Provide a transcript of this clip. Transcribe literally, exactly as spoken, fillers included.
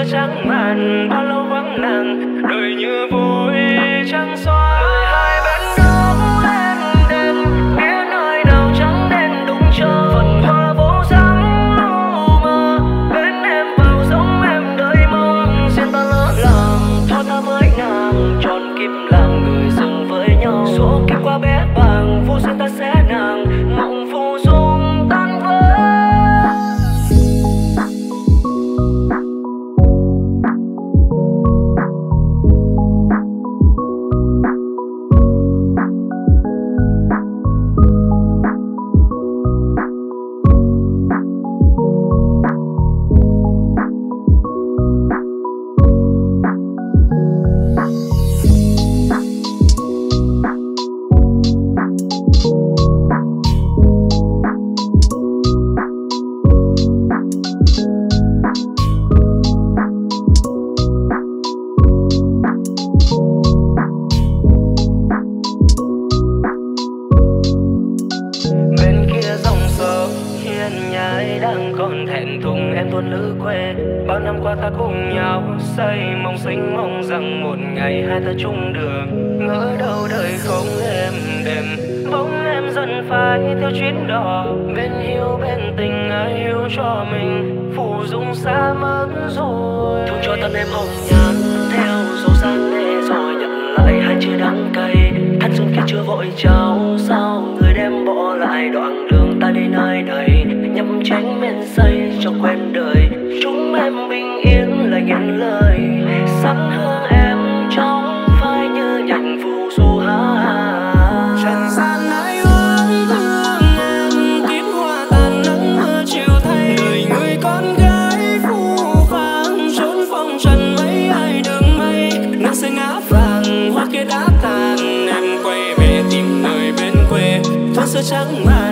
xưa trắng màn bao lâu vắng nàng, đời như vội trăng xóa. Hai bên ngóng lên đêm biết nơi nào trắng đen đụng chờ phần hoa vô dáng lu mờ. Bên em vào giống em đợi mong xin ta lỡ làng thôi ta với nàng tròn kim làm người dừng với nhau. Số kiếp qua bé bàng vô duyên ta sẽ nàng mộng phù dung tan vỡ. Ta chung đường ngỡ đâu đời không êm đềm, bóng em dần phai theo chuyến đò. Bên hiu bên tình ai hiu cho mình phù dung xa mất rồi. Thương cho tâm em hồng nhan theo dấu sáng để rồi nhận lại hai chữ đắng cay. Thanh xuân kia chưa vội trao sao người đem bỏ lại đoạn đường ta đi nơi này. Nhằm tránh men say cho quen đời chúng em bình yên lại nghiện lời sắc hương em trong phai như nhành phù du hát. Trần gian ai oán thương em kiếm hoa tàn nắng mưa chiều thay. Đời người con gái phũ phàng trốn phong trần mấy ai đường mây. Nắng sẽ ngã vàng hoa kia đã tàn em quay về tìm người bên quê. Thoáng sơ trắng mà